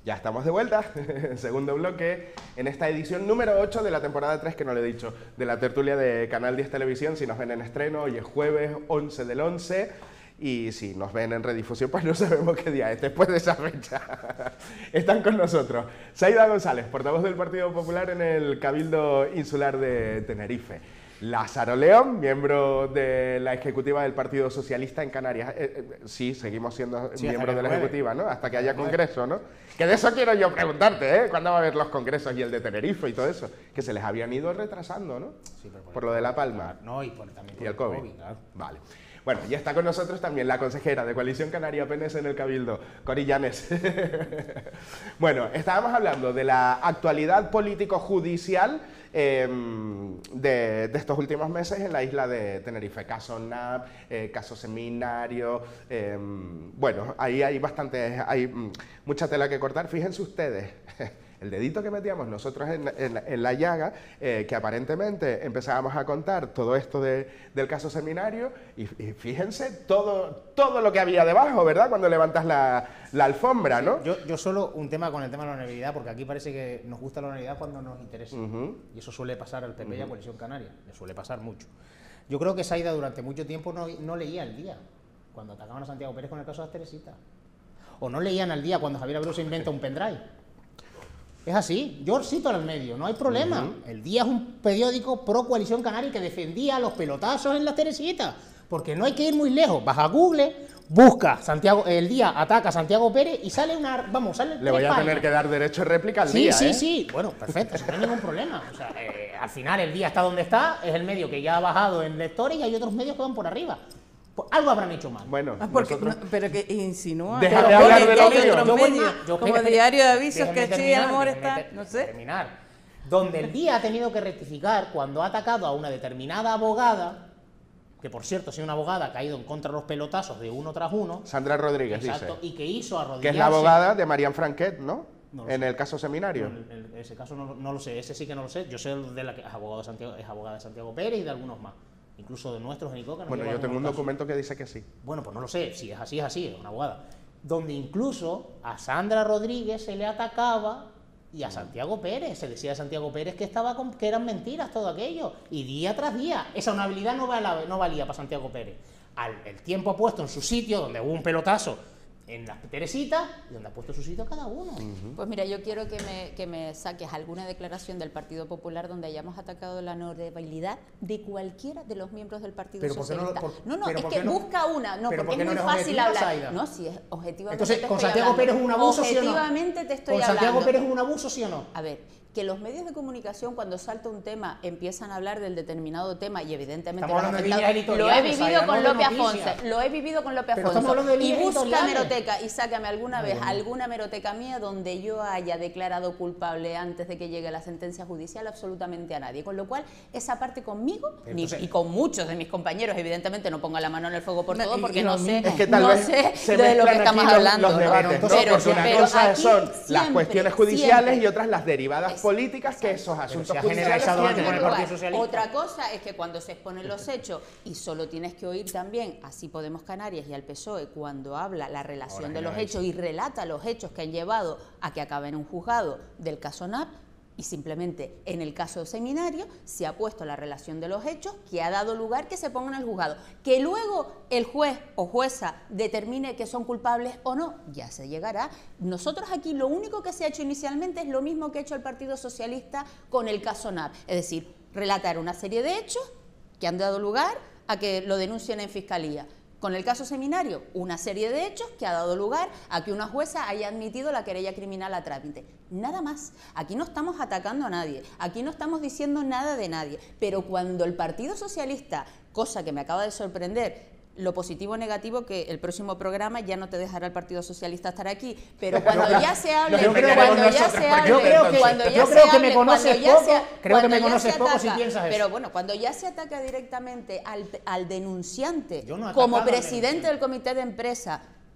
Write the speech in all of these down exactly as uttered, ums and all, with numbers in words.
Ya estamos de vuelta, segundo bloque, en esta edición número ocho de la temporada tres, que no le he dicho, de la tertulia de Canal diez Televisión. Si nos ven en estreno, hoy es jueves once del once, y si nos ven en redifusión, pues no sabemos qué día es, después de esa fecha. Están con nosotros Saida González, portavoz del Partido Popular en el Cabildo Insular de Tenerife. Lázaro León, miembro de la ejecutiva del Partido Socialista en Canarias. Eh, eh, sí, seguimos siendo sí, miembros de la ejecutiva, ¿no? Hasta que haya congreso, ¿no? Que de eso quiero yo preguntarte, ¿eh? ¿Cuándo va a haber los congresos y el de Tenerife y todo eso? Que se les habían ido retrasando, ¿no? Sí, pero por, por lo de La Palma. No, y por, también por y el, el COVID. COVID claro. Vale. Bueno, ya está con nosotros también la consejera de Coalición Canaria P N S en el Cabildo, Cori Llanes. Bueno, estábamos hablando de la actualidad político-judicial eh, de, de estos últimos meses en la isla de Tenerife. Caso N A P, eh, caso Seminario, eh, bueno, ahí hay bastante, hay mucha tela que cortar. Fíjense ustedes, el dedito que metíamos nosotros en, en, en la llaga, eh, que aparentemente empezábamos a contar todo esto de, del caso Seminario, y, y fíjense todo, todo lo que había debajo, ¿verdad? Cuando levantas la, la alfombra, ¿no? Sí, yo, yo solo un tema con el tema de la honorabilidad, porque aquí parece que nos gusta la honorabilidad cuando nos interesa, uh-huh. y eso suele pasar al P P y a Coalición Canaria, le suele pasar mucho. Yo creo que Saida durante mucho tiempo no, no leía El Día, cuando atacaban a Santiago Pérez con el caso de las Teresitas, o no leían Al Día cuando Javier Abreu se inventa un pendrive. Es así, yo cito al medio, no hay problema. Uh-huh. El Día es un periódico pro Coalición Canaria que defendía los pelotazos en las Teresitas, porque no hay que ir muy lejos. Vas a Google, busca Santiago, El Día ataca a Santiago Pérez y sale una, vamos, sale Le voy a páginas. tener que dar derecho de réplica al sí, Día, Sí, ¿eh? sí, sí, bueno, perfecto, no hay ningún problema. O sea, eh, al final El Día está donde está, es el medio que ya ha bajado en lectores y hay otros medios que van por arriba. Pues algo habrán hecho mal. Bueno, ah, porque, nosotros... no, pero que insinúa. Deja de hablar de los medios. Otros medios, yo, como déjeme, Diario de Avisos, que terminar, sí, amor, está, ter no sé. Terminar. Donde El Día ha tenido que rectificar cuando ha atacado a una determinada abogada, que por cierto, si una abogada ha caído en contra de los pelotazos de uno tras uno. Sandra Rodríguez, exacto, dice. Y que hizo arrodillarse. Que es la abogada de Marian Franquet, ¿no? No en sé. el caso Seminario. No, el, el, ese caso no, no lo sé, ese sí que no lo sé. Yo sé de la que es abogada de Santiago, es abogada de Santiago Pérez y de algunos más. Incluso de nuestros en Icoca. Bueno, yo tengo un casos. documento que dice que sí. Bueno, pues no lo sé, si es así, es así, es una abogada. Donde incluso a Sandra Rodríguez se le atacaba y a Santiago Pérez, se decía a Santiago Pérez que, estaba con, que eran mentiras todo aquello. Y día tras día, esa honorabilidad no, val, no valía para Santiago Pérez. Al el tiempo puesto en su sitio, donde hubo un pelotazo en las Teresitas, y donde ha puesto su sitio cada uno. Uh-huh. Pues mira, yo quiero que me, que me saques alguna declaración del Partido Popular donde hayamos atacado la honorabilidad de cualquiera de los miembros del Partido pero Socialista. No, por, no, no, es que no, busca una, no, porque es muy no fácil hablar. Saida. No, si es objetivamente. Entonces, ¿con Santiago Pérez es un abuso, sí o no? Objetivamente te estoy hablando. ¿Con Santiago Pérez es un abuso, sí o no? A ver, que los medios de comunicación cuando salta un tema empiezan a hablar del determinado tema y evidentemente lo he vivido con López Afonso, lo he vivido con López Afonso y busca hemeroteca y sácame alguna vez alguna hemeroteca mía donde yo haya declarado culpable antes de que llegue la sentencia judicial absolutamente a nadie, con lo cual esa parte conmigo ni, y con muchos de mis compañeros evidentemente no ponga la mano en el fuego por todo porque no sé, es que tal no vez sé de lo que estamos los, hablando, los debates, ¿no? pero, pero, pero, pero una cosa aquí son siempre, las cuestiones judiciales siempre. y otras las derivadas políticas que esos asuntos judiciales tienen. Con el Partido Socialista. Otra cosa es que cuando se exponen los hechos, y solo tienes que oír también Así Podemos Canarias y al P S O E cuando habla la relación Ahora, de los hechos y relata los hechos que han llevado a que acabe en un juzgado del caso N A P, y simplemente en el caso de Seminario se ha puesto la relación de los hechos que ha dado lugar que se pongan en el juzgado. Que luego el juez o jueza determine que son culpables o no, ya se llegará. Nosotros aquí lo único que se ha hecho inicialmente es lo mismo que ha hecho el Partido Socialista con el caso N A P, es decir, relatar una serie de hechos que han dado lugar a que lo denuncien en Fiscalía. Con el caso Seminario, una serie de hechos que ha dado lugar a que una jueza haya admitido la querella criminal a trámite. Nada más. Aquí no estamos atacando a nadie, aquí no estamos diciendo nada de nadie, pero cuando el Partido Socialista, cosa que me acaba de sorprender, lo positivo o negativo, que el próximo programa ya no te dejará el Partido Socialista estar aquí, pero cuando ya se hable, cuando ya se hable, yo creo que, cuando ya yo se creo que hable, me conoces cuando ya poco, se, creo que me cuando ya conoces se poco ataca, si piensas eso. pero bueno, cuando ya se ataca directamente al, al denunciante Yo no he como atacado al presidente del comité de empresa,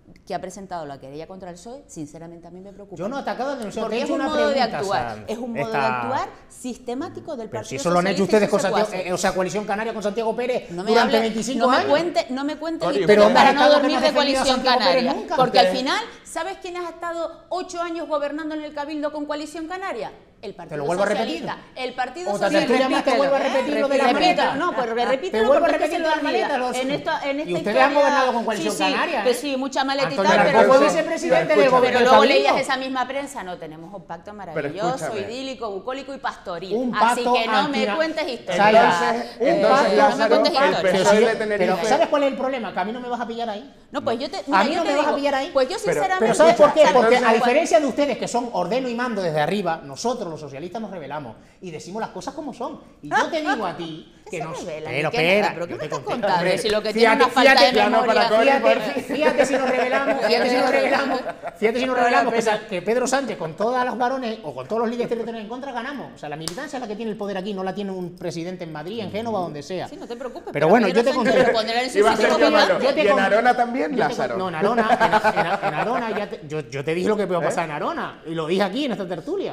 que ha presentado la querella contra el P S O E, sinceramente a mí me preocupa. Yo no he atacado al denunciador, Porque te he es hecho un una modo de pregunta, actuar, Sam. es un modo Esta- de actuar sistemático del Pero Partido si eso lo han hecho Socialista ustedes y con sus Santiago, secuaces. eh, o sea, Coalición Canaria con Santiago Pérez No me durante hable- veinticinco no me años. cuente, no me cuentes Tori, historias pero para has no estado que dormir no has de defendido a Coalición Santiago Pérez Canaria. nunca. Porque al Porque- final, ¿sabes quién ha estado ocho años gobernando en el Cabildo con Coalición Canaria? El Partido Te lo vuelvo a repetir. Socialista. El Partido Otra Socialista. tertulia más te vuelvo a repetir lo de las Repítelo, maletas. no, pues repítelo Te vuelvo a porque repetir se lo de las te olvida. maletas. los- En esta, en esta y ustedes han historia- gobernado con Coalición sí, sí, Canaria. que ¿eh? sí, mucha maleta y Antonio tal, Arcón pero, fue pero- vicepresidente pero del gobierno pero del luego Cabildo. leías esa misma prensa. No, tenemos un pacto maravilloso, escúchame. idílico, bucólico y pastoril. Un Así pacto que no me antina- cuentes historias. Entonces, Un entonces pacto- Lázaro, no me cuentes el historias. P S O E Pero, de si yo- Tenerife... pero ¿sabes cuál es el problema? Que a mí no me vas a pillar ahí. No, pues yo te, A mira, mí yo no te me vas a digo, pillar ahí. pues yo Pero- sinceramente... Pero ¿sabes por qué? ¿sabes? Porque a Cuando- diferencia de ustedes que son ordeno y mando desde arriba, nosotros los socialistas nos rebelamos y decimos las cosas como son. Y yo te digo a ti que se no... rebelan, Pero ¿y qué espera, nada? ¿Pero qué yo me te estás contesto. contando? Hombre, Si lo que fíjate- tiene una falta fíjate- de plano memoria... para Cori, Fíjate, por fíjate si nos revelamos, fíjate si nos revelamos, fíjate si nos revelamos que, sa- que Pedro Sánchez con todos los varones o con todos los líderes territoriales en contra ganamos. O sea, la militancia es la que tiene el poder aquí, no la tiene un presidente en Madrid, en Génova, donde sea. Sí, no te preocupes. Pero bueno, Pedro yo te Sánchez contesto. lo pondrá en su Iba a sitio ser yo te- llamarlo. yo te ¿Y en con- Arona también, yo te con- Lázaro? No, en Arona, en, en- en Arona ya te- yo, yo te dije lo que puede pasar en Arona y lo dije aquí en esta tertulia.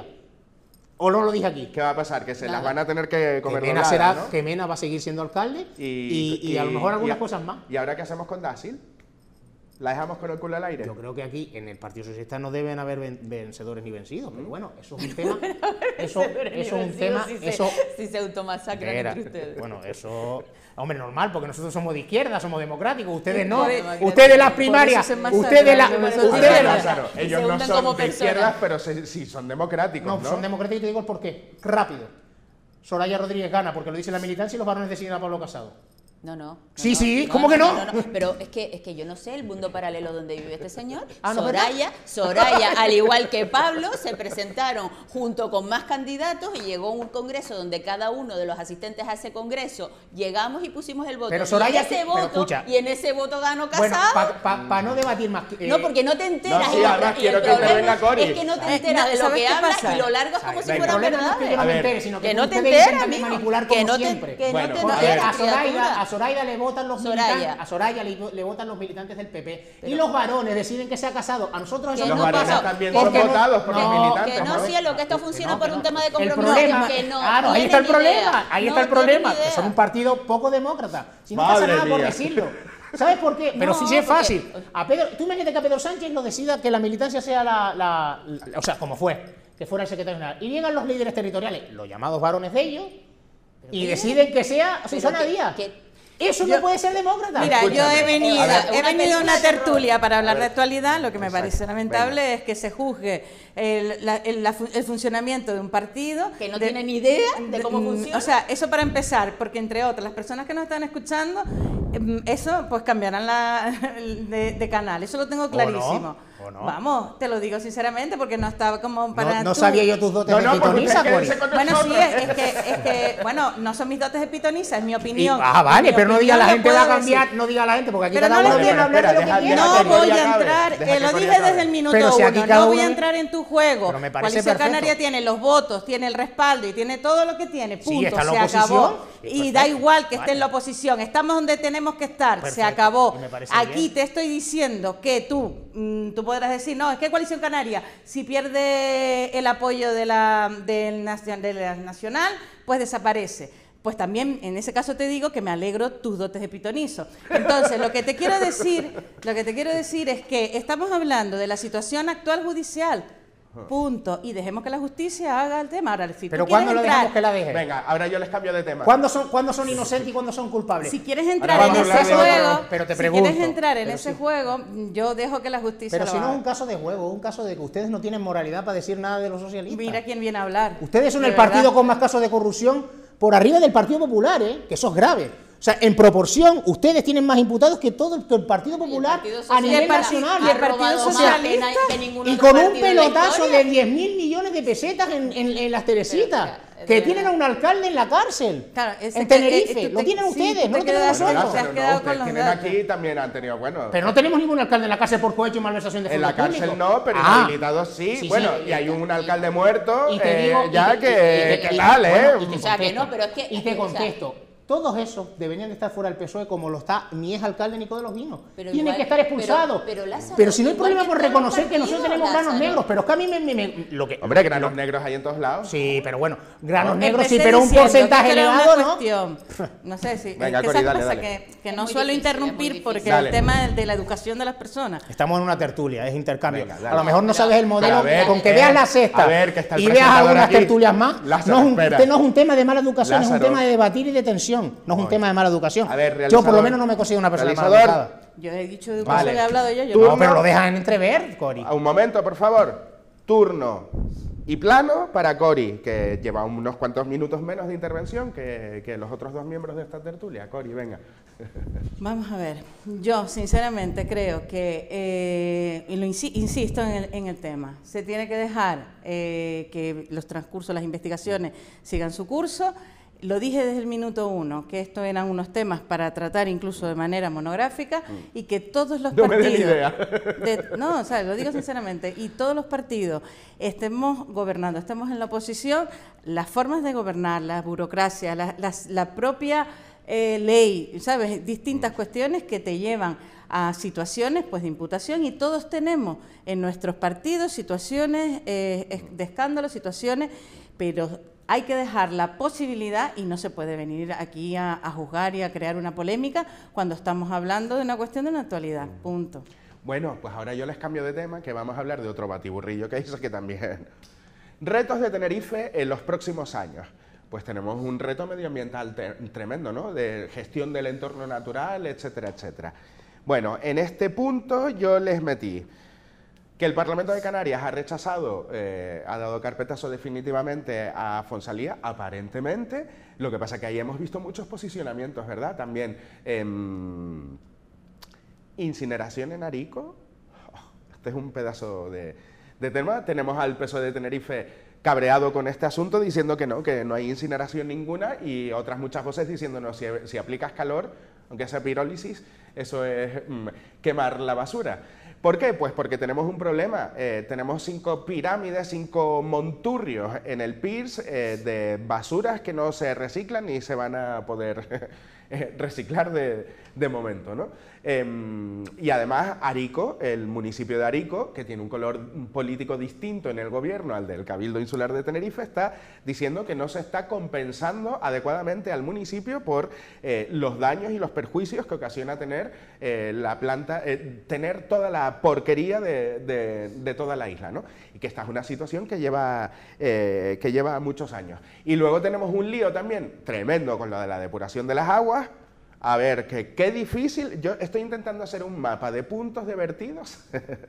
¿O no lo dije aquí? ¿Qué va a pasar? Que se Nada. las van a tener que Que comer Mena, dobladas, será, ¿no? que Mena va a seguir siendo alcalde y, y, a lo mejor algunas y- cosas más. ¿Y ahora qué hacemos con Dácil? ¿La dejamos con el culo al aire? Yo creo que aquí en el Partido Socialista no deben haber ven- vencedores ni vencidos, pero bueno, eso es un tema. Eso, eso es un tema. Si se, Eso, si se automasacran Espera, entre ustedes. bueno, eso. Hombre, normal, porque nosotros somos de izquierda, somos democráticos, ustedes no. Por eso- Ustedes las por primarias, eso se masacran, ustedes la, que nosotros Ustedes, ustedes no. la- Lázaro, Y ellos se no hunden son como de personas. izquierdas, pero se- sí son democráticos, No, ¿no? son democráticos y te digo el porqué. Rápido. Soraya Rodríguez gana porque lo dice la militancia y los varones deciden a Pablo Casado. No, no. no, Sí, no, sí, ¿cómo que no? Pero es que, es que yo no sé el mundo paralelo donde vive este señor. Ah, ¿no, verdad? Soraya, Soraya, al igual que Pablo, se presentaron junto con más candidatos y llegó un congreso donde cada uno de los asistentes a ese congreso llegamos y pusimos el voto. Pero y Soraya, en ese pero voto, escucha. y en ese voto ganó Bueno, Casado. para no debatir más. eh, No, porque no te enteras. No, sí, y el- además y el quiero que problema intervenga Cori. es que no te Eh, enteras no, de lo ¿sabes que qué hablas pasa? y lo largas como si venga. el fueran problema no es que yo no A me ver, entere, sino que, que no te ustedes enteras, intentan amigo. manipular Que como no te- siempre. que no Bueno, te a ver. Porque enteras, a Zoraida, criatura. a Zoraida le votan los Soraya. militantes, a Soraya le, le votan los militantes del P P y los varones deciden que se ha casado. A nosotros eso Que Los no varones pasa. también Que son no- votados por no, los militantes, Que no, ¿no? cielo, que esto Que funciona no, por que un no. tema de El compromiso. problema, que no claro, ahí está el tienen problema, idea. ahí No está el tienen problema, que idea. son un partido poco demócrata. Si no pasa Madre nada por mía. decirlo. ¿Sabes por qué? Pero No, sí, sí es porque- fácil. A Pedro, tú imagínate que a Pedro Sánchez lo decida que la militancia sea la, la- la- o sea, como fue, que fuera el secretario general. Y llegan los líderes territoriales, los llamados varones de ellos, y qué? deciden que sea Pero Susana que- Díaz. que- Eso no puede ser demócrata. Mira, yo Escúchame. he venido, A ver. he Una venido a una película de tertulia para hablar A de ver. actualidad. Lo que me Exacto. parece lamentable Venga. es que se juzgue el, la- el- la fu- el funcionamiento de un partido Que no de- tiene ni idea de cómo mm, funciona. O sea, eso para empezar, porque entre otras, las personas que nos están escuchando, em, eso pues cambiarán la, de, de canal. Eso lo tengo clarísimo. ¿O no? Vamos, te lo digo sinceramente, porque no estaba como para. No, no tú- sabía yo tus dotes No, de no, porque pitonisa, usted Cori. quédese con Bueno, sí, nosotros. es, es que, es que, bueno, no son mis dotes de pitonisa, es mi Y- opinión. ah, vale, Mi pero no diga opinión la lo gente va a puedo cambiar, decir. no diga la gente, porque aquí Pero cada no uno les viene a digo- hablar de lo que espera, quiera. deja- No que voy Coria a acabe, entrar, deja eh, que lo Coria dije acabe. desde el minuto Pero si aquí uno, cada no voy a uno- entrar en tu juego. Pero me parece Coalición perfecto. Canaria tiene los votos, tiene el respaldo y tiene todo lo que tiene, Sí, punto, está en la se oposición. acabó. Sí, Y perfecto. da igual que esté Vale. en la oposición, estamos donde tenemos que estar, se Perfecto, acabó. y me parece Aquí bien. te estoy diciendo que tú, mm, tú podrás decir, no, es que Coalición Canaria, si pierde el apoyo de la, del nacio- de la nacional, pues desaparece. Pues también en ese caso te digo que me alegro tus dotes de pitonizo. Entonces, lo que te quiero decir, lo que te quiero decir es que estamos hablando de la situación actual judicial. Punto. Y dejemos que la justicia haga el tema. Ahora, si Pero tú ¿cuándo quieres lo entrar, dejamos que la deje? Venga, ahora yo les cambio de tema. ¿Cuándo son, ¿Cuándo son inocentes y cuándo son culpables? si quieres entrar Ahora en vamos a ese hablar de juego, otro, pero te si pregunto, quieres entrar en pero ese sí. juego, yo dejo que la justicia Pero lo si no haga. es un caso de juego, es un caso de que ustedes no tienen moralidad para decir nada de los socialistas. Mira quién viene a hablar. Ustedes son De el verdad. partido con más casos de corrupción por arriba del Partido Popular, ¿eh? Que eso es grave. O sea, en proporción, ustedes tienen más imputados que todo el, que el Partido Popular Partido a Socialista nivel y el nacional. y el Partido robado más Socialista, que, que ningún Y otro con un partido en la pelotazo historia. de diez mil millones de pesetas en, en- en las Teresitas. Pero, de Que verdad. tienen a un alcalde en la cárcel. Claro, ese en que- Tenerife. eh, tú lo te- tienen sí, ustedes, tú no te lo tenemos quedas- Bueno, nosotros. te has pero quedado no, con ustedes los tienen datos. aquí también han tenido, bueno, Pero no tenemos ningún alcalde en la cárcel por cohecho y malversación de en fondos la cárcel públicos. no, pero Ah. inhabilitados sí. Sí, sí. Bueno, y hay un alcalde muerto, Y te eh, digo, y ya te- que, y te- que y- tal, ¿eh? bueno, y te O sea, que contesto. no, pero es que- Y te o sea, contesto. Todos esos deberían de estar fuera del P S O E como lo está mi ex alcalde Nico de los Vinos. Pero Tienen igual- que estar expulsados. pero- pero, Lázaro, Pero si no hay igual problema que por todos los reconocer que nosotros partidos, tenemos granos Lázaro. negros, pero es que a mí me... me- me- lo que, Hombre, granos negros hay en todos lados. Sí, pero bueno, granos Empecé negros sí, pero un diciendo porcentaje que era una elevado, ¿no? cuestión, no sé si... Venga, es que Cori, ¿sabes dale, pasa? dale. Que, que Es no muy suelo difícil, es muy interrumpir difícil. porque Dale. el tema de la educación de las personas. Estamos en una tertulia, es intercambio. Venga, dale. A lo mejor no sabes el modelo, Pero a ver, con que eh, veas la sexta a ver, que está el y veas presentador algunas aquí. tertulias más, Lázaro, no, es un, espera. este no es un tema de mala educación, es un Lázaro. tema de debatir y de tensión, no es un tema de mala educación. A ver, yo por realizador. lo menos no me considero una persona mal Realizador. educada. Yo he dicho educación, Vale. he hablado yo. yo Turno. No, pero lo dejan entrever, Cori. A un momento, por favor. Turno y plano para Cori, que lleva unos cuantos minutos menos de intervención que, que los otros dos miembros de esta tertulia. Cori, venga. Vamos a ver, yo sinceramente creo que, eh, y lo insi- insisto en el, en el tema, se tiene que dejar eh, que los transcursos, las investigaciones sigan su curso. Lo dije desde el minuto uno, que estos eran unos temas para tratar incluso de manera monográfica y que todos los No me des partidos... idea. de- no, o sea, lo digo sinceramente, y todos los partidos estemos gobernando, estemos en la oposición, las formas de gobernar, la burocracia, la, las- la propia eh, ley, ¿sabes? Distintas cuestiones que te llevan a situaciones pues, de imputación y todos tenemos en nuestros partidos situaciones eh, es- de escándalo, situaciones, pero hay que dejar la posibilidad y no se puede venir aquí a, a juzgar y a crear una polémica cuando estamos hablando de una cuestión de una actualidad, punto. Bueno, pues ahora yo les cambio de tema, que vamos a hablar de otro batiburrillo que hizo que también. Retos de Tenerife en los próximos años. Pues tenemos un reto medioambiental te- tremendo, ¿no? De gestión del entorno natural, etcétera, etcétera. Bueno, en este punto yo les metí que el Parlamento de Canarias ha rechazado, eh, ha dado carpetazo definitivamente a Fonsalía, aparentemente. Lo que pasa que ahí hemos visto muchos posicionamientos, ¿verdad? También em, incineración en Arico. Oh, este es un pedazo de, de tema. Tenemos al P S O E de Tenerife cabreado con este asunto, diciendo que no, que no hay incineración ninguna, y otras muchas voces diciéndonos, si, si aplicas calor, aunque sea pirólisis, eso es mm, quemar la basura. ¿Por qué? Pues porque tenemos un problema. Eh, tenemos cinco pirámides, cinco monturrios en el Pirs eh, de basuras que no se reciclan ni se van a poder reciclar de, de momento, ¿no? Eh, y además Arico, el municipio de Arico, que tiene un color político distinto en el gobierno al del Cabildo Insular de Tenerife, está diciendo que no se está compensando adecuadamente al municipio por eh, los daños y los perjuicios que ocasiona tener eh, la planta, eh, tener toda la porquería de, de, de toda la isla, ¿no? Y que esta es una situación que lleva, eh, que lleva muchos años. Y luego tenemos un lío también tremendo con lo de la depuración de las aguas. A ver, que qué difícil. Yo estoy intentando hacer un mapa de puntos de vertidos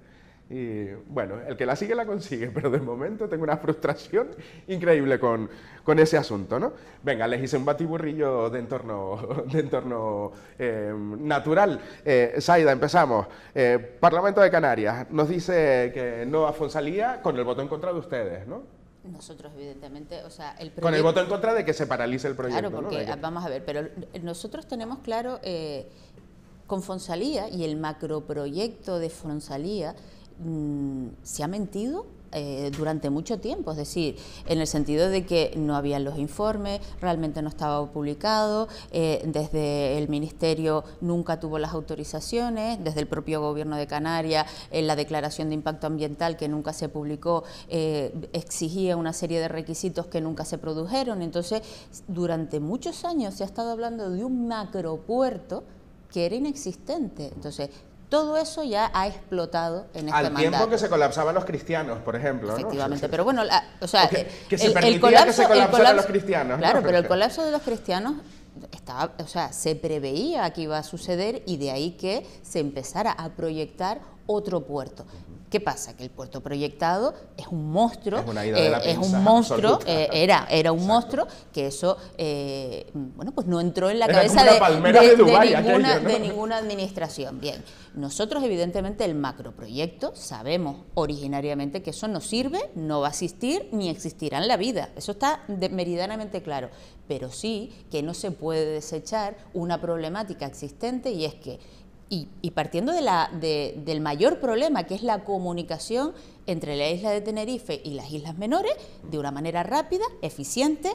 y bueno, el que la sigue la consigue, pero de momento tengo una frustración increíble con, con ese asunto, ¿no? Venga, les hice un batiburrillo de entorno, de entorno eh, natural. Eh, Saida, empezamos. Eh, Parlamento de Canarias nos dice que no a Fonsalía con el voto en contra de ustedes, ¿no? Nosotros, evidentemente, o sea, el proyecto... Con el voto en contra de que se paralice el proyecto. Claro, porque, ¿no? De que- vamos a ver, pero nosotros tenemos claro, eh, con Fonsalía y el macroproyecto de Fonsalía, mmm, se ha mentido eh, durante mucho tiempo, es decir, en el sentido de que no habían los informes, realmente no estaba publicado, eh, desde el Ministerio nunca tuvo las autorizaciones, desde el propio Gobierno de Canarias, eh, la declaración de impacto ambiental que nunca se publicó, eh, exigía una serie de requisitos que nunca se produjeron. Entonces, durante muchos años se ha estado hablando de un macropuerto que era inexistente. Entonces, todo eso ya ha explotado en este Al tiempo mandato. que se colapsaban los cristianos, por ejemplo, ¿no? Efectivamente, pero bueno, la- o sea, O que- que el- se el permitía colapso- que se el colapsaran colapso- los cristianos, ¿no? Claro, pero el colapso de los cristianos estaba, o sea, se preveía que iba a suceder y de ahí que se empezara a proyectar otro puerto. ¿Qué pasa? Que el puerto proyectado es un monstruo, Es una ida de la eh, es pinza un monstruo, absoluta. eh, era, era un Exacto. monstruo, que eso, eh, bueno, pues no entró en la Era cabeza como una de, palmera de- de de Dubái, ninguna, aquello, ¿no? de ninguna administración. Bien, nosotros evidentemente el macroproyecto sabemos originariamente que eso no sirve, no va a existir ni existirá en la vida, eso está de- meridianamente claro, pero sí que no se puede desechar una problemática existente y es que Y, y partiendo de la, de, del mayor problema, que es la comunicación entre la isla de Tenerife y las islas menores, de una manera rápida, eficiente,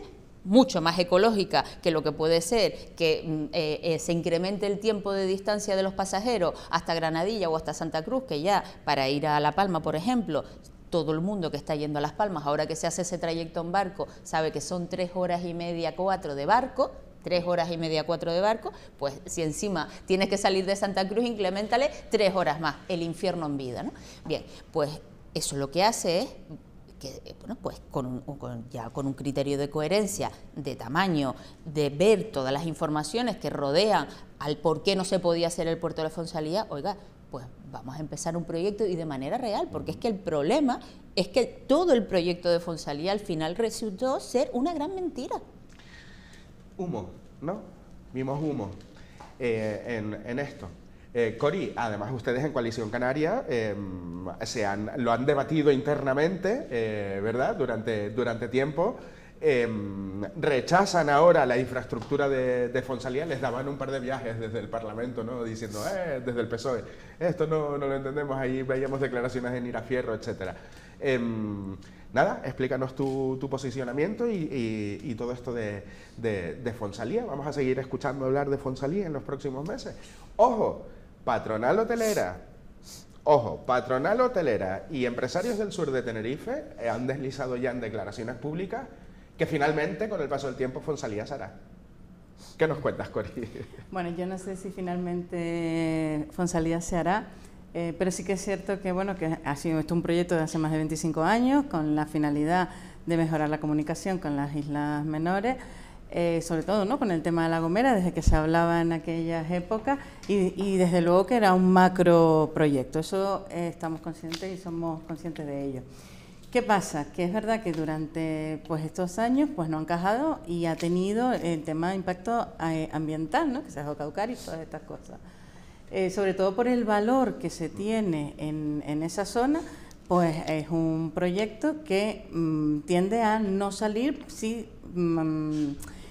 mucho más ecológica que lo que puede ser que eh, eh, se incremente el tiempo de distancia de los pasajeros hasta Granadilla o hasta Santa Cruz, que ya para ir a La Palma, por ejemplo, todo el mundo que está yendo a Las Palmas, ahora que se hace ese trayecto en barco, sabe que son tres horas y media, cuatro de barco, tres horas y media, cuatro de barco, pues si encima tienes que salir de Santa Cruz, increméntale tres horas más, el infierno en vida, ¿no? Bien, pues eso lo que hace es que, bueno, pues con, un, con ya con un criterio de coherencia, de tamaño, de ver todas las informaciones que rodean al por qué no se podía hacer el puerto de la Fonsalía, oiga, pues vamos a empezar un proyecto y de manera real, porque es que el problema es que todo el proyecto de Fonsalía al final resultó ser una gran mentira. Humo, ¿no? Vimos humo eh, en, en esto. Eh, Cori, además ustedes en Coalición Canaria eh, se han, lo han debatido internamente, eh, ¿verdad?, durante, durante tiempo. Eh, rechazan ahora la infraestructura de, de Fonsalía, les daban un par de viajes desde el Parlamento, ¿no?, diciendo, eh, desde el P S O E, esto no, no lo entendemos, ahí veíamos declaraciones en Irafierro, etcétera. Eh, nada, explícanos tu, tu posicionamiento y, y, y todo esto de, de, de Fonsalía. Vamos a seguir escuchando hablar de Fonsalía en los próximos meses. ¡Ojo! Patronal hotelera, ojo, patronal hotelera y empresarios del sur de Tenerife eh, han deslizado ya en declaraciones públicas que finalmente, con el paso del tiempo, Fonsalía se hará. ¿Qué nos cuentas, Cori? Bueno, yo no sé si finalmente Fonsalía se hará, eh, pero sí que es cierto que, bueno, que ha sido esto un proyecto de hace más de veinticinco años con la finalidad de mejorar la comunicación con las islas menores. Eh, sobre todo, ¿no?, con el tema de La Gomera, desde que se hablaba en aquellas épocas, y, y desde luego que era un macro proyecto. Eso eh, estamos conscientes y somos conscientes de ello. ¿Qué pasa? Que es verdad que durante pues, estos años pues, no han encajado y ha tenido el tema de impacto eh, ambiental, ¿no?, que se dejó caucar y todas estas cosas. Eh, sobre todo por el valor que se tiene en, en esa zona, pues es un proyecto que mmm, tiende a no salir si mmm,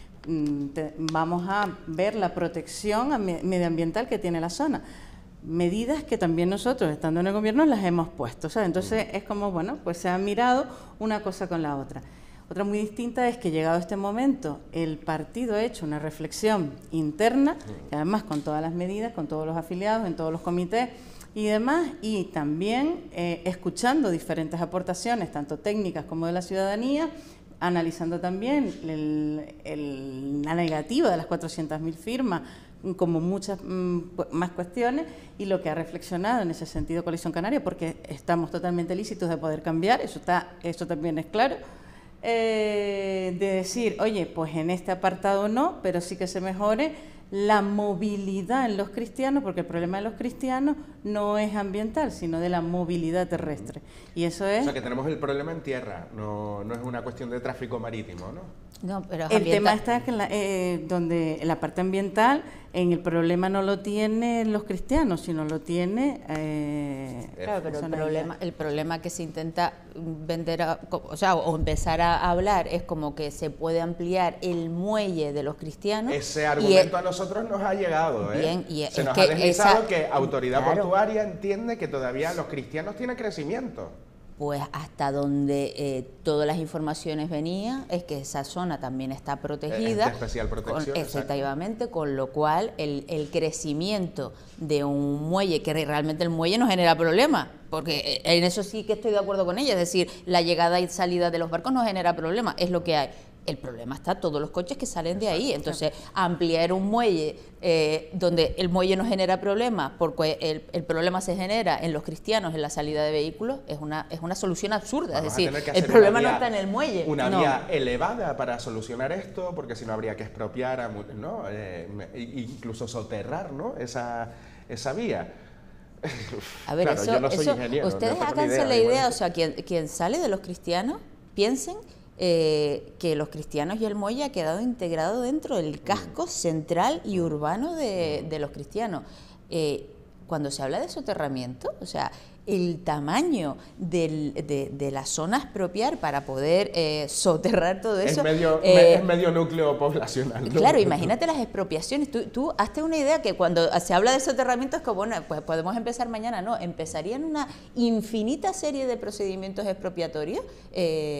Te, vamos a ver la protección medioambiental que tiene la zona. Medidas que también nosotros, estando en el gobierno, las hemos puesto, ¿sabes? Entonces es como, bueno, pues se ha mirado una cosa con la otra. Otra muy distinta es que llegado este momento el partido ha hecho una reflexión interna, y además con todas las medidas, con todos los afiliados, en todos los comités y demás, y también eh, escuchando diferentes aportaciones, tanto técnicas como de la ciudadanía, analizando también el, el, la negativa de las cuatrocientas mil firmas, como muchas mm, más cuestiones, y lo que ha reflexionado en ese sentido Coalición Canaria, porque estamos totalmente lícitos de poder cambiar, eso, está, eso también es claro, eh, de decir, oye, pues en este apartado no, pero sí que se mejore la movilidad en los cristianos, porque el problema de los cristianos no es ambiental, sino de la movilidad terrestre. Y eso es... O sea, que tenemos el problema en tierra, no, no es una cuestión de tráfico marítimo, ¿no? No, pero el tema está que en la, eh, donde en la parte ambiental, en el problema no lo tienen los cristianos, sino lo tiene... Eh, claro, pero el problema, el problema que se intenta vender, a, o sea, o empezar a hablar, es como que se puede ampliar el muelle de los cristianos. Ese argumento el, a nosotros nos ha llegado, ¿eh? Bien, y se es nos que ha deslizado esa, que autoridad claro, portuaria entiende que todavía los cristianos tienen crecimiento. Pues hasta donde eh, todas las informaciones venían es que esa zona también está protegida, es de especial protección, con, efectivamente, con lo cual el, el crecimiento de un muelle, que realmente el muelle no genera problemas, porque en eso sí que estoy de acuerdo con ella, es decir, la llegada y salida de los barcos no genera problemas, es lo que hay. El problema está todos los coches que salen de ahí, entonces ampliar un muelle eh, donde el muelle no genera problemas, porque el, el problema se genera en los cristianos en la salida de vehículos, es una, es una solución absurda. Vamos es decir, el problema vía, no está en el muelle. Una no. vía elevada para solucionar esto, porque si no habría que expropiar, ¿no? Eh, incluso soterrar, ¿no? esa, esa vía. A ver, claro, eso, yo no soy eso, ingeniero, ustedes no háganse idea, la idea, igual. O sea, quien, quien sale de los cristianos, piensen Eh, que los cristianos y el muelle ha quedado integrado dentro del casco central y urbano de, de los cristianos. Eh, cuando se habla de soterramiento, o sea, el tamaño del, de, de la zona a expropiar para poder eh, soterrar todo eso... Es medio, eh, es medio núcleo poblacional, ¿no? Claro, imagínate las expropiaciones. Tú, tú hazte una idea que cuando se habla de soterramiento es como, bueno, pues podemos empezar mañana. No, empezarían una infinita serie de procedimientos expropiatorios eh,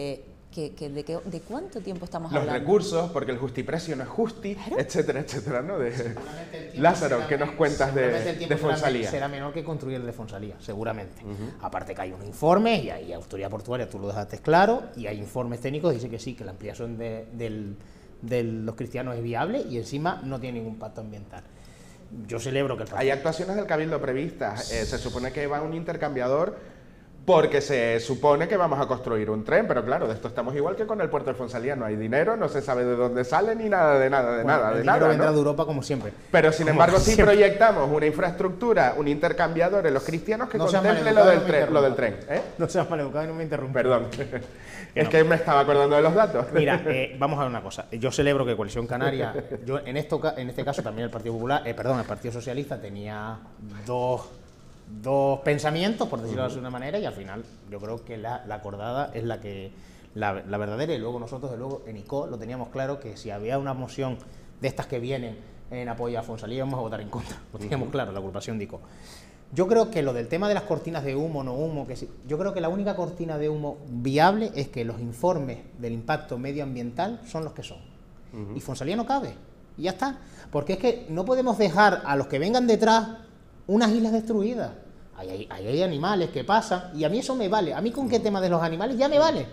que, que de, que, ¿de cuánto tiempo estamos Los hablando? recursos, porque el justiprecio no es justi, Claro. etcétera, etcétera, ¿no? De... Seguramente el tiempo Lázaro, será ¿qué nos men- cuentas de, seguramente el tiempo de será Fonsalía? men- Será menor que construir el de Fonsalía, seguramente. Aparte que hay un informe y hay autoridad portuaria, tú lo dejaste claro, y hay informes técnicos que dicen que sí, que la ampliación de, del, de los cristianos es viable y encima no tiene ningún impacto ambiental. Yo celebro que el Hay partido... actuaciones del Cabildo previstas. Eh, se supone que va un intercambiador porque se supone que vamos a construir un tren, pero claro, de esto estamos igual que con el puerto de Fonsalía. No hay dinero, no se sabe de dónde sale ni nada, de nada, de Bueno, nada, el de dinero nada. vendrá ¿no? de Europa como siempre. Pero sin Como embargo, sí siempre. proyectamos una infraestructura, un intercambiador en los cristianos que No seas contemple lo maleducado, del, no me tren, lo del tren. interrumpas. ¿eh? No seas maleducado y no me interrumpas. Perdón. es no. que me estaba acordando de los datos. Mira, eh, vamos a ver una cosa. Yo celebro que Coalición Canaria, yo en esto, ca- en este caso también el Partido Popular, eh, perdón, el Partido Socialista tenía dos, dos pensamientos, por decirlo de una manera, y al final yo creo que la, la acordada es la que la, la verdadera. Y luego nosotros, de luego, en I C O lo teníamos claro que si había una moción de estas que vienen en apoyo a Fonsalía, íbamos a votar en contra. Lo teníamos claro, la agrupación de I C O. Yo creo que lo del tema de las cortinas de humo, no humo, que sí, yo creo que la única cortina de humo viable es que los informes del impacto medioambiental son los que son. Uh-huh. Y Fonsalía no cabe. Y ya está. Porque es que no podemos dejar a los que vengan detrás unas islas destruidas. Ahí hay, hay, hay animales que pasan y a mí eso me vale. A mí con qué tema de los animales ya me vale.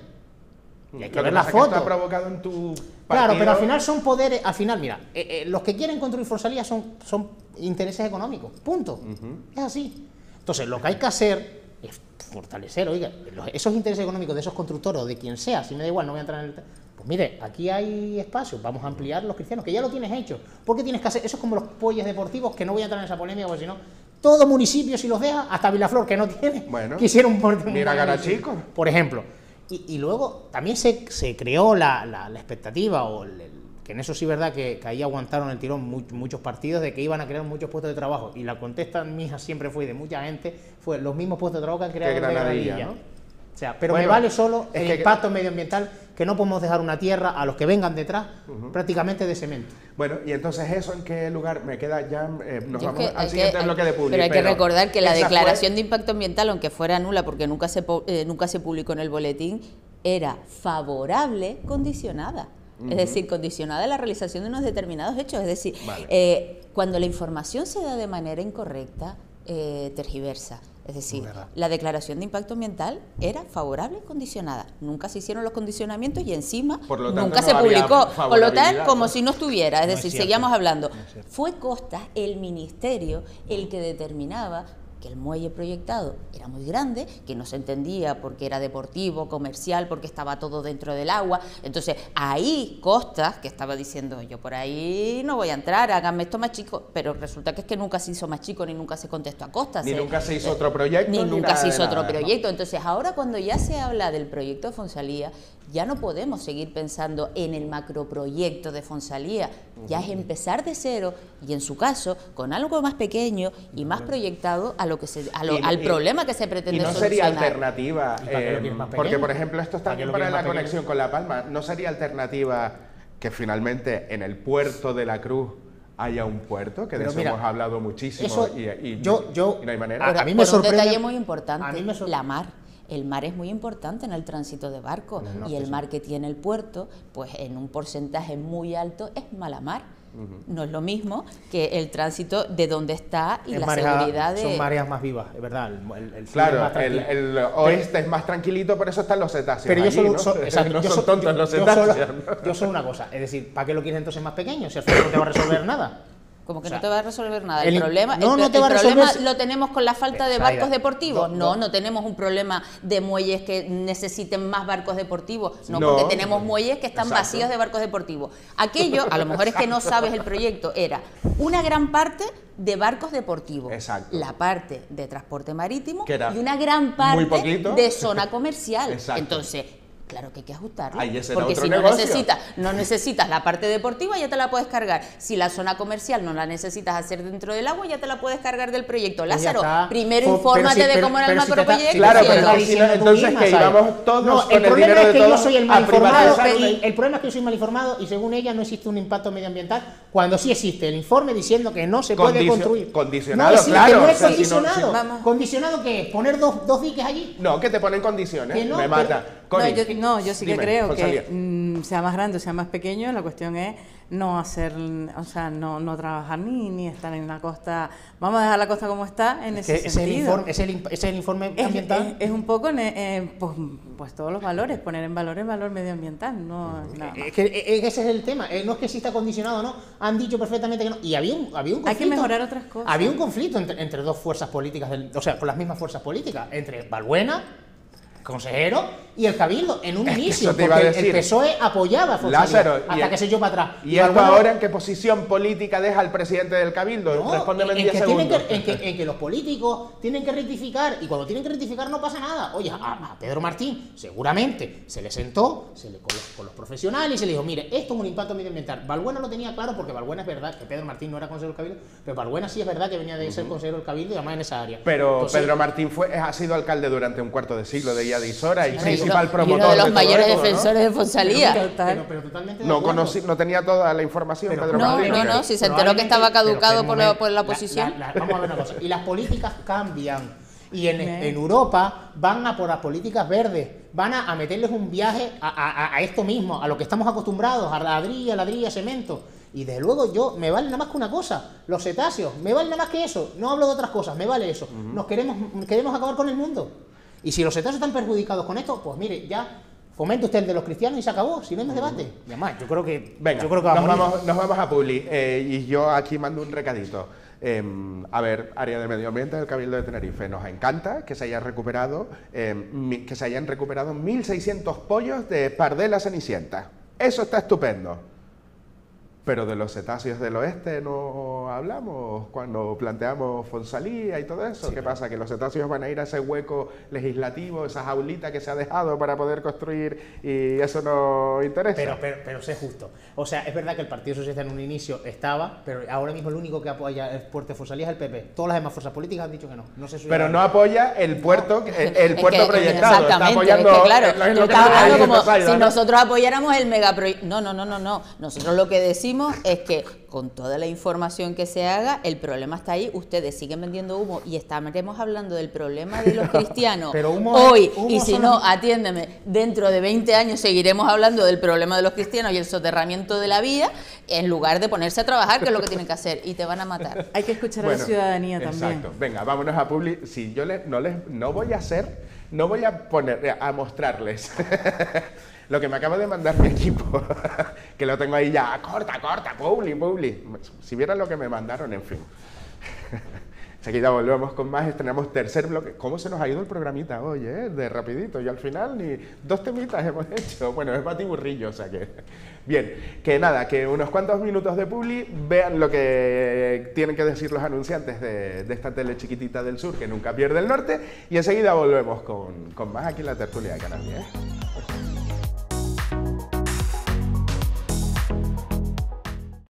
Y hay que Lo ver que las pasa es que esto fotos. ha provocado en tu Claro, partido- pero al final son poderes, al final, mira, eh, eh, los que quieren construir Fonsalía son, son intereses económicos, punto. Uh-huh. Es así. Entonces, lo que hay que hacer es fortalecer, oiga, los, esos intereses económicos de esos constructores o de quien sea, si me da igual, no voy a entrar en el... Pues mire, aquí hay espacio, vamos a ampliar los cristianos, que ya lo tienes hecho. ¿Por qué tienes que hacer? Eso es como los polles deportivos, que no voy a entrar en esa polémica, porque si no, todo municipio, si los deja, hasta Vilaflor, que no tiene, Bueno, quisiera un... un mira un- Garachico. Por ejemplo. Y, y luego también se, se creó la, la, la expectativa, o el, el, que en eso sí es verdad que, que ahí aguantaron el tirón muy, muchos partidos, de que iban a crear muchos puestos de trabajo. Y la contesta mía siempre fue, de mucha gente, fue los mismos puestos de trabajo que han creado Que en Granadilla, Granadilla. ¿no? O sea, pero Bueno, me vale solo es el que- impacto medioambiental, que no podemos dejar una tierra a los que vengan detrás Uh-huh. prácticamente de cemento. Bueno, y entonces eso en qué lugar me queda ya, eh, nos Yo vamos que al hay siguiente que- bloque de Publi. Pero hay que recordar que la esa declaración fue- de impacto ambiental, aunque fuera nula porque nunca se, pu- eh, nunca se publicó en el boletín, era favorable condicionada. Uh-huh. Es decir, condicionada a la realización de unos determinados hechos. Es decir, Vale. eh, cuando la información se da de manera incorrecta, eh, tergiversa. Es decir, Es verdad. la declaración de impacto ambiental era favorable condicionada. Nunca se hicieron los condicionamientos y encima Por lo tanto, nunca no se había publicó. Por lo favorabilidad, tanto, como ¿no? si no estuviera. Es No es decir, cierto. seguíamos hablando. No es cierto. Fue Costas, el ministerio, el que determinaba que el muelle proyectado era muy grande, que no se entendía porque era deportivo, comercial, porque estaba todo dentro del agua. Entonces, ahí Costas, que estaba diciendo, yo por ahí no voy a entrar, háganme esto más chico, pero resulta que es que nunca se hizo más chico, ni nunca se contestó a Costas. Ni eh. nunca se hizo otro proyecto, Ni ni nunca nada se de hizo otro nada, ¿no? proyecto. Entonces, ahora cuando ya se habla del proyecto de Fonsalía, ya no podemos seguir pensando en el macroproyecto de Fonsalía, ya es empezar de cero y en su caso con algo más pequeño y más proyectado a lo que se, a lo- Y- al y- problema que se pretende Y no sería solucionar. alternativa, ¿Y para qué lo eh, quieres más porque pequeño? por ejemplo esto es ¿Para qué también lo para quieres la más pequeño? conexión con La Palma, no sería alternativa que finalmente en el puerto de la Cruz haya un puerto, que de Pero eso mira, hemos hablado muchísimo eso- y, y- yo- yo- y no hay manera. a- Pero a mí me por un sorprende- detalle muy a importante, mí me sor- la mar. El mar es muy importante en el tránsito de barcos En el norte, y el sí. mar que tiene el puerto, pues en un porcentaje muy alto es mala mar. Uh-huh. No es lo mismo que el tránsito de donde está y Es la marea- seguridad de... Son mareas más vivas, es verdad. El, el- el sur es Claro, más el, tranquilo. el oeste es más tranquilo, por eso están los cetáceos Pero yo allí, solo, ¿no? so- exacto, no yo son so- tontos yo- los yo cetáceos. solo, ¿no? yo solo una cosa, es decir, ¿para qué lo quieres entonces más pequeño? Si al final no te va a resolver nada. Como que O sea, no te va a resolver nada. El, el- problema, no, el, no te el va a problema resolver- lo tenemos con la falta de Zaida, barcos deportivos. do- No, do- no tenemos un problema de muelles que necesiten más barcos deportivos. No, No. porque tenemos muelles que están Exacto. vacíos de barcos deportivos. Aquello, a lo mejor es que no sabes el proyecto, era una gran parte de barcos deportivos. Exacto. La parte de transporte marítimo Que era y una gran muy parte poquito. de zona comercial. Exacto. Entonces, claro que hay que ajustarlo. Ahí ese era porque otro si no negocio. necesitas, no necesitas la parte deportiva, ya te la puedes cargar. Si la zona comercial no la necesitas hacer dentro del agua, ya te la puedes cargar del proyecto. Pues ya Lázaro, está. primero Fo- infórmate pero si- de pero- cómo era el pero si te está- macroproyecto. Claro, y pero el- si no, diciendo tú entonces misma, que Zaida. íbamos todos No, con el el problema dinero es de que todos yo soy el a mal informado. privatizar El, una- el problema es que yo soy mal informado y según ella no existe un impacto medioambiental cuando sí existe el informe diciendo que no se puede Condicio- construir. condicionado, no existe, claro, no es o sea, si no- condicionado. si- Vamos. ¿Condicionado qué es? ¿Poner dos, dos diques allí? No, que te ponen condiciones, Que no, me pero- mata. No, Connie, yo, ¿qué yo no, yo sí que Dime, creo Fonsalía. que mm, sea más grande o sea más pequeño, la cuestión es no hacer, o sea, no, no trabajar ni, ni estar en la costa. Vamos a dejar la costa como está en ese ese es el sentido. informe, ese es el, ese es el informe Es, ambiental. es- es un poco, ne- eh, pues, pues todos los valores, poner en valor el valor medioambiental, no es nada más. Es que eh, ese es el tema, eh, no es que sí está condicionado, no, han dicho perfectamente que no. Y había un, había un Hay que conflicto. mejorar otras cosas. Había un conflicto entre, entre dos fuerzas políticas, del- o sea, con las mismas fuerzas políticas, entre Balbuena, consejero, y el Cabildo, en un Es que inicio, eso te iba a porque el decir. P S O E apoyaba a Fonsalía, Lázaro, y hasta el- que se echó para atrás. ¿Y esto Balbuena- ahora en qué posición política deja al presidente del Cabildo? No, Respóndeme en en, diez que tienen segundos. que, en, que, en que los políticos tienen que rectificar, y cuando tienen que rectificar no pasa nada. Oye, a, a Pedro Martín seguramente se le sentó se le, con, los, con los profesionales y se le dijo, mire, esto es un impacto medioambiental. Balbuena lo tenía claro porque Balbuena es verdad que Pedro Martín no era consejero del Cabildo, pero Balbuena sí es verdad que venía de ser consejero del Cabildo y además en esa área. Pero Entonces, Pedro Martín fue, ha sido alcalde durante un cuarto de siglo de Guía de Isora y Claro, principal y uno- promotor y uno de los todo mayores esto, ¿no? defensores de Fonsalía. pero, Total. pero- pero totalmente de No, acuerdo. conocí, no tenía toda la información Pero- Pedro No, Martín. no, ¿o qué? no, si se enteró que estaba Probablemente- caducado pero- por pero la, por la la- oposición. la- la- vamos a ver una cosa. Y las políticas cambian. Y en, en Europa van a por las políticas verdes. Van a, a meterles un viaje a, a- a esto mismo, a lo que estamos acostumbrados, a ladrilla, ladrilla, cemento. Y desde luego yo, me vale nada más que una cosa, los cetáceos, me vale nada más que eso. No hablo de otras cosas, me vale eso. Nos queremos, queremos acabar con el mundo. Y si los cetáceos están perjudicados con esto, pues mire, ya fomente usted el de los cristianos y se acabó, si no hay más debate. Y además, yo creo que, Venga, yo creo que va a nos, morir. vamos, nos vamos a Publi. Eh, y yo aquí mando un recadito. Eh, a ver, área de medio ambiente del Cabildo de Tenerife. Nos encanta que se haya recuperado, eh, mi- que se hayan recuperado mil seiscientos pollos de pardela cenicienta. Eso está estupendo. Pero de los cetáceos del oeste no hablamos cuando planteamos Fonsalía y todo eso. ¿Qué pasa? Que los cetáceos van a ir a ese hueco legislativo, esa jaulita que se ha dejado para poder construir y eso no interesa. Pero, pero, pero sé justo. O sea, es verdad que el Partido Socialista en un inicio estaba, pero ahora mismo el único que apoya el puerto de Fonsalía es el P P. Todas las demás fuerzas políticas han dicho que no. No sé si Pero no apoya el puerto, el, el Es puerto que- proyectado. Está Exactamente, apoyando, es que claro, es lo yo que estaba nos hablando dice como Zaida, si ¿no? nosotros apoyáramos el megaproyecto. No, no, no, no, no. Nosotros lo que decimos es que con toda la información que se haga, el problema está ahí. Ustedes siguen vendiendo humo y estaremos hablando del problema de los cristianos Pero humo- hoy. humo Y si son- no, atiéndeme, dentro de veinte años seguiremos hablando del problema de los cristianos y el soterramiento de la vía, en lugar de ponerse a trabajar, que es lo que tienen que hacer, y te van a matar. Hay que escuchar a Bueno, la ciudadanía también. Exacto. Venga, vámonos a Publi. Si yo les, no les, no voy a hacer, no voy a poner, a mostrarles lo que me acaba de mandar mi equipo, que lo tengo ahí ya, corta, corta, Publi, Publi. Si vieran lo que me mandaron, en fin. Enseguida volvemos con más, estrenamos tercer bloque. ¿Cómo se nos ha ido el programita hoy, eh? De rapidito, y al final ni dos temitas hemos hecho. Bueno, es batiburrillo, o sea que... Bien, que nada, que unos cuantos minutos de publi, vean lo que tienen que decir los anunciantes de, de esta tele chiquitita del sur, que nunca pierde el norte, y enseguida volvemos con, con más aquí en la tertulia de Canal diez.